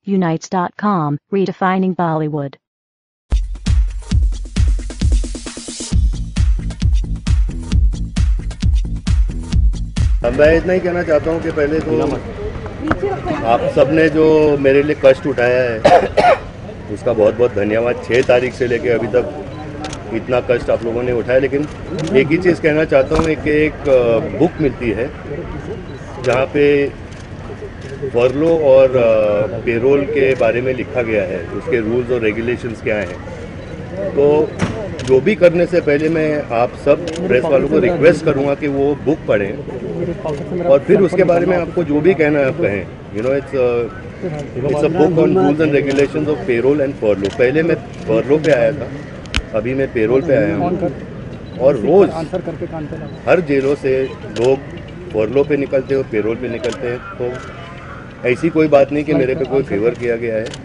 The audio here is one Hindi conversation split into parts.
Unites.com, redefining Bollywood. मैं इतना ही कहना चाहता हूँ कि पहले तो आप सब ने जो मेरे लिए कष्ट उठाया है उसका बहुत बहुत धन्यवाद। 6 तारीख से लेके अभी तक इतना कष्ट आप लोगों ने उठाया। लेकिन एक ही चीज़ कहना चाहता हूँ कि एक बुक मिलती है जहाँ पे फर्लो और पेरोल के बारे में लिखा गया है, उसके रूल्स और रेगुलेशंस क्या हैं। तो जो भी करने से पहले मैं आप सब प्रेस वालों को रिक्वेस्ट करूंगा कि वो बुक पढ़ें और फिर उसके बारे में आपको जो भी कहना है आप कहें। You know it's a book on rules and regulations of parole and furlough. पहले मैं फर्लो पे आया था, अभी मैं पेरोल पे आया हूँ और रोज़ हर जेलों से लोग फर्लो पे निकलते हैं और पेरोल पे निकलते हैं। तो ऐसी कोई बात नहीं कि मेरे पे कोई फेवर किया गया है।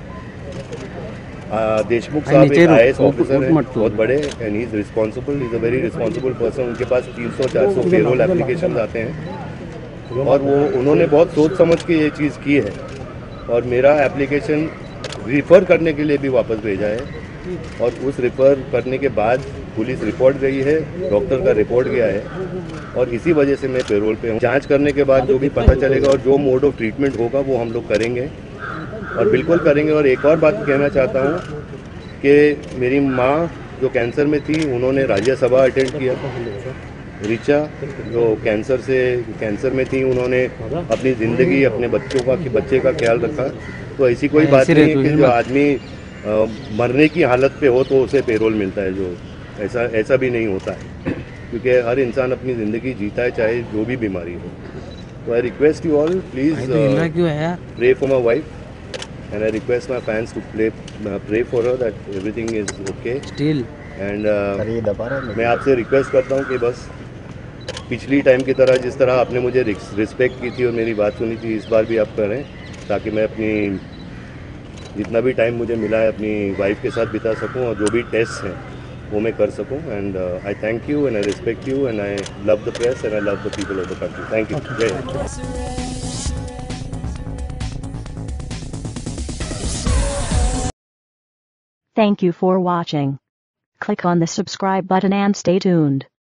देशमुख साहब एक IAS ऑफिसर हैं, बहुत बड़े, and he is responsible, is a very responsible person. उनके पास 300-400 पेरोल एप्लीकेशन आते हैं और वो उन्होंने बहुत सोच समझ के ये चीज़ की है और मेरा एप्लीकेशन रिफ़र करने के लिए भी वापस भेजा है। और उस रिफ़र करने के बाद पुलिस रिपोर्ट गई है, डॉक्टर का रिपोर्ट गया है और इसी वजह से मैं पेरोल पे हूँ। जांच करने के बाद जो भी पता चलेगा और जो मोड ऑफ ट्रीटमेंट होगा वो हम लोग करेंगे और बिल्कुल करेंगे। और एक और बात कहना चाहता हूँ कि मेरी माँ जो कैंसर में थी, उन्होंने राज्यसभा अटेंड किया। रिचा जो कैंसर में थी, उन्होंने अपनी ज़िंदगी, अपने बच्चे का ख्याल रखा। तो ऐसी कोई बात नहीं है कि जो आदमी मरने की हालत पे हो तो उसे पेरोल मिलता है। जो ऐसा भी नहीं होता है, क्योंकि हर इंसान अपनी ज़िंदगी जीता है चाहे जो भी बीमारी हो। तो I request you all, please pray for my wife and I request my fans to pray for her that everything is okay. Still. And मैं आपसे रिक्वेस्ट करता हूँ कि बस पिछली टाइम की तरह, जिस तरह आपने मुझे रिस्पेक्ट की थी और मेरी बात सुनी थी, इस बार भी आप करें, ताकि मैं अपनी जितना भी टाइम मुझे मिला है अपनी वाइफ के साथ बिता सकूं और जो भी टेस्ट हैं वो मैं कर सकूं। And I thank you and I respect you and I love the press and I love the people of the country. Thank you. जय Hind. Thank you for watching. Click on the subscribe button and stay tuned.